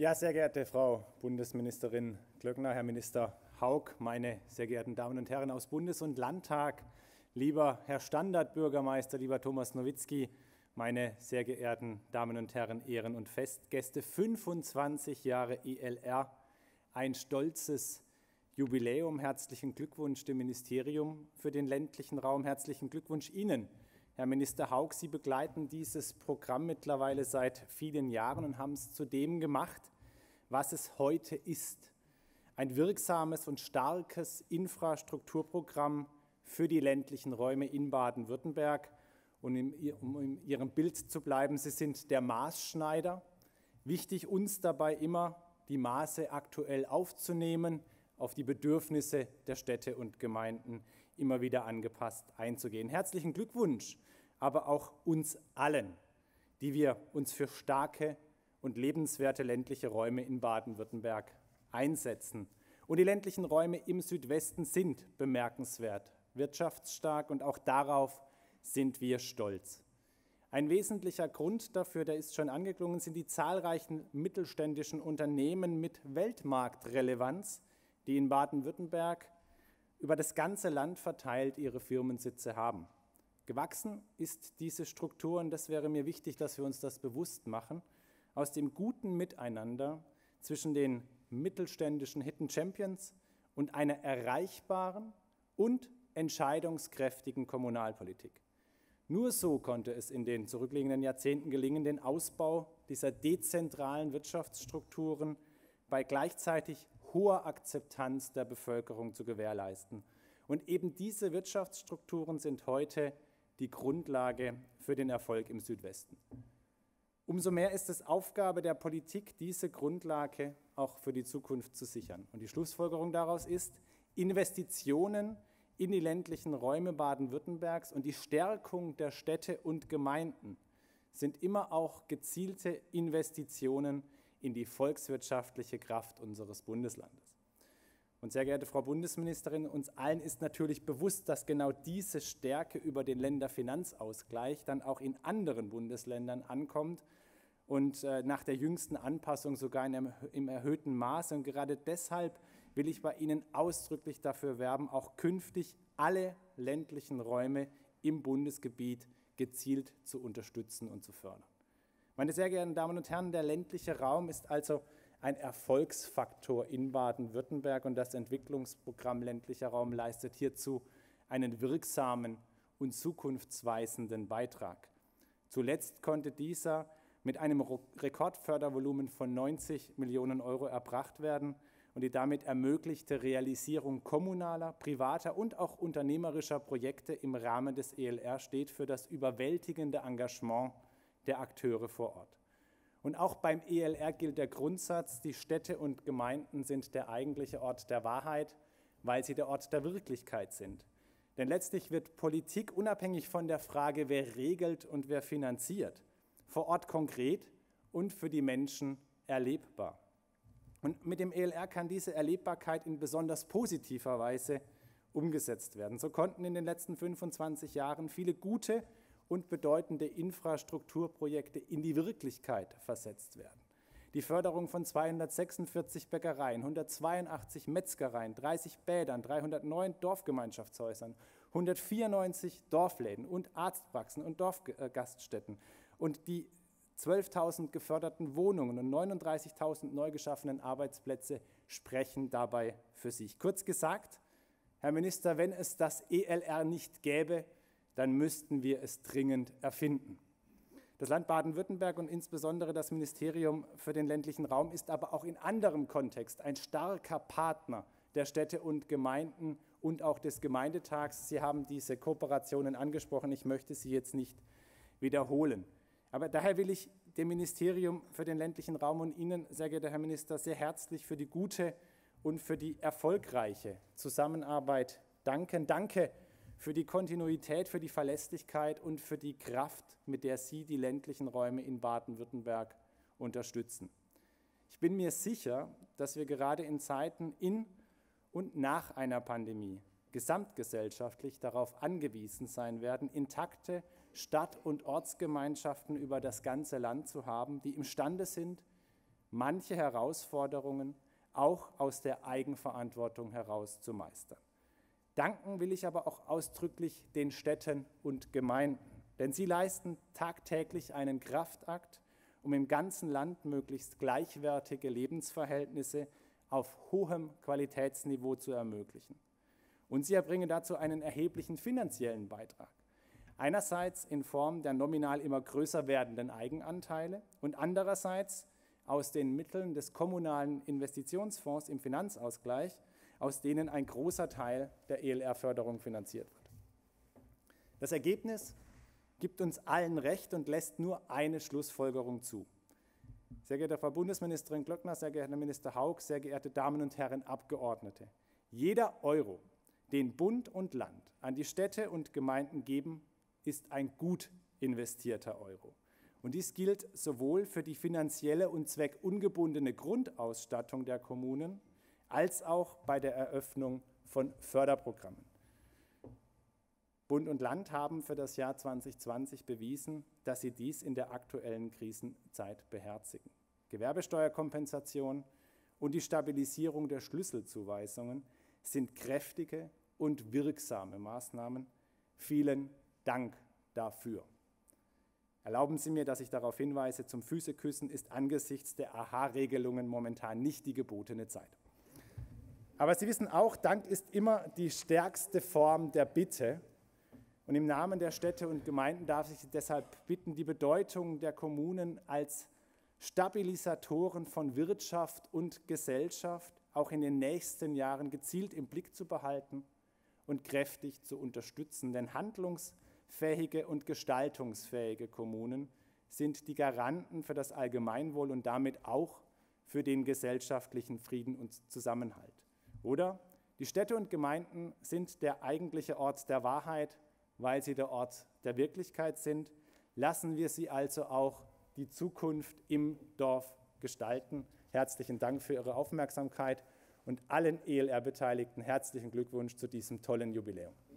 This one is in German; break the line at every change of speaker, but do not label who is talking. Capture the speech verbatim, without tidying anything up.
Ja, sehr geehrte Frau Bundesministerin Glöckner, Herr Minister Hauck, meine sehr geehrten Damen und Herren aus Bundes- und Landtag, lieber Herr Standardbürgermeister, lieber Thomas Nowitzki, meine sehr geehrten Damen und Herren, Ehren- und Festgäste, fünfundzwanzig Jahre E L R, ein stolzes Jubiläum. Herzlichen Glückwunsch dem Ministerium für den ländlichen Raum. Herzlichen Glückwunsch Ihnen, Herr Minister Hauck. Sie begleiten dieses Programm mittlerweile seit vielen Jahren und haben es zu dem gemacht, was es heute ist. Ein wirksames und starkes Infrastrukturprogramm für die ländlichen Räume in Baden-Württemberg. Und um in Ihrem Bild zu bleiben, Sie sind der Maßschneider. Wichtig uns dabei immer, die Maße aktuell aufzunehmen, auf die Bedürfnisse der Städte und Gemeinden immer wieder angepasst einzugehen. Herzlichen Glückwunsch, aber auch uns allen, die wir uns für starke und lebenswerte ländliche Räume in Baden-Württemberg einsetzen. Und die ländlichen Räume im Südwesten sind bemerkenswert, wirtschaftsstark und auch darauf sind wir stolz. Ein wesentlicher Grund dafür, der ist schon angeklungen, sind die zahlreichen mittelständischen Unternehmen mit Weltmarktrelevanz, die in Baden-Württemberg über das ganze Land verteilt ihre Firmensitze haben. Gewachsen ist diese Struktur, und das wäre mir wichtig, dass wir uns das bewusst machen, aus dem guten Miteinander zwischen den mittelständischen Hidden Champions und einer erreichbaren und entscheidungskräftigen Kommunalpolitik. Nur so konnte es in den zurückliegenden Jahrzehnten gelingen, den Ausbau dieser dezentralen Wirtschaftsstrukturen bei gleichzeitig hoher Akzeptanz der Bevölkerung zu gewährleisten. Und eben diese Wirtschaftsstrukturen sind heute die Grundlage für den Erfolg im Südwesten. Umso mehr ist es Aufgabe der Politik, diese Grundlage auch für die Zukunft zu sichern. Und die Schlussfolgerung daraus ist, Investitionen in die ländlichen Räume Baden-Württembergs und die Stärkung der Städte und Gemeinden sind immer auch gezielte Investitionen in die volkswirtschaftliche Kraft unseres Bundeslandes. Und sehr geehrte Frau Bundesministerin, uns allen ist natürlich bewusst, dass genau diese Stärke über den Länderfinanzausgleich dann auch in anderen Bundesländern ankommt und äh, nach der jüngsten Anpassung sogar in einem, im erhöhten Maße. Und gerade deshalb will ich bei Ihnen ausdrücklich dafür werben, auch künftig alle ländlichen Räume im Bundesgebiet gezielt zu unterstützen und zu fördern. Meine sehr geehrten Damen und Herren, der ländliche Raum ist also ein Erfolgsfaktor in Baden-Württemberg und das Entwicklungsprogramm ländlicher Raum leistet hierzu einen wirksamen und zukunftsweisenden Beitrag. Zuletzt konnte dieser mit einem Rekordfördervolumen von neunzig Millionen Euro erbracht werden und die damit ermöglichte Realisierung kommunaler, privater und auch unternehmerischer Projekte im Rahmen des E L R steht für das überwältigende Engagement der Akteure vor Ort. Und auch beim E L R gilt der Grundsatz, die Städte und Gemeinden sind der eigentliche Ort der Wahrheit, weil sie der Ort der Wirklichkeit sind. Denn letztlich wird Politik unabhängig von der Frage, wer regelt und wer finanziert, vor Ort konkret und für die Menschen erlebbar. Und mit dem E L R kann diese Erlebbarkeit in besonders positiver Weise umgesetzt werden. So konnten in den letzten fünfundzwanzig Jahren viele gute und bedeutende Infrastrukturprojekte in die Wirklichkeit versetzt werden. Die Förderung von zweihundertsechsundvierzig Bäckereien, hundertzweiundachtzig Metzgereien, dreißig Bädern, dreihundertneun Dorfgemeinschaftshausern, hundertvierundneunzig Dorfläden und Arztpraxen und Dorfgaststätten und die zwölftausend geförderten Wohnungen und neununddreißigtausend neu geschaffenen Arbeitsplätze sprechen dabei für sich. Kurz gesagt, Herr Minister, wenn es das E L R nicht gäbe, dann müssten wir es dringend erfinden. Das Land Baden-Württemberg und insbesondere das Ministerium für den ländlichen Raum ist aber auch in anderem Kontext ein starker Partner der Städte und Gemeinden und auch des Gemeindetags. Sie haben diese Kooperationen angesprochen, ich möchte sie jetzt nicht wiederholen. Aber daher will ich dem Ministerium für den ländlichen Raum und Ihnen, sehr geehrter Herr Minister, sehr herzlich für die gute und für die erfolgreiche Zusammenarbeit danken. Danke für die Kontinuität, für die Verlässlichkeit und für die Kraft, mit der Sie die ländlichen Räume in Baden-Württemberg unterstützen. Ich bin mir sicher, dass wir gerade in Zeiten in und nach einer Pandemie gesamtgesellschaftlich darauf angewiesen sein werden, intakte Stadt- und Ortsgemeinschaften über das ganze Land zu haben, die imstande sind, manche Herausforderungen auch aus der Eigenverantwortung heraus zu meistern. Danken will ich aber auch ausdrücklich den Städten und Gemeinden, denn sie leisten tagtäglich einen Kraftakt, um im ganzen Land möglichst gleichwertige Lebensverhältnisse auf hohem Qualitätsniveau zu ermöglichen. Und sie erbringen dazu einen erheblichen finanziellen Beitrag. Einerseits in Form der nominal immer größer werdenden Eigenanteile und andererseits aus den Mitteln des kommunalen Investitionsfonds im Finanzausgleich, aus denen ein großer Teil der E L R-Förderung finanziert wird. Das Ergebnis gibt uns allen recht und lässt nur eine Schlussfolgerung zu. Sehr geehrte Frau Bundesministerin Glöckner, sehr geehrter Herr Minister Hauck, sehr geehrte Damen und Herren Abgeordnete, jeder Euro, den Bund und Land an die Städte und Gemeinden geben, ist ein gut investierter Euro. Und dies gilt sowohl für die finanzielle und zweckungebundene Grundausstattung der Kommunen als auch bei der Eröffnung von Förderprogrammen. Bund und Land haben für das Jahr zwanzig zwanzig bewiesen, dass sie dies in der aktuellen Krisenzeit beherzigen. Gewerbesteuerkompensation und die Stabilisierung der Schlüsselzuweisungen sind kräftige und wirksame Maßnahmen. Vielen Dank dafür. Erlauben Sie mir, dass ich darauf hinweise, zum Füßeküssen ist angesichts der A H-Regelungen momentan nicht die gebotene Zeit. Aber Sie wissen auch, Dank ist immer die stärkste Form der Bitte. Und im Namen der Städte und Gemeinden darf ich Sie deshalb bitten, die Bedeutung der Kommunen als Stabilisatoren von Wirtschaft und Gesellschaft auch in den nächsten Jahren gezielt im Blick zu behalten und kräftig zu unterstützen. Denn handlungsfähige und gestaltungsfähige Kommunen sind die Garanten für das Allgemeinwohl und damit auch für den gesellschaftlichen Frieden und Zusammenhalt. Oder die Städte und Gemeinden sind der eigentliche Ort der Wahrheit, weil sie der Ort der Wirklichkeit sind. Lassen wir sie also auch die Zukunft im Dorf gestalten. Herzlichen Dank für Ihre Aufmerksamkeit und allen E L R-Beteiligten herzlichen Glückwunsch zu diesem tollen Jubiläum.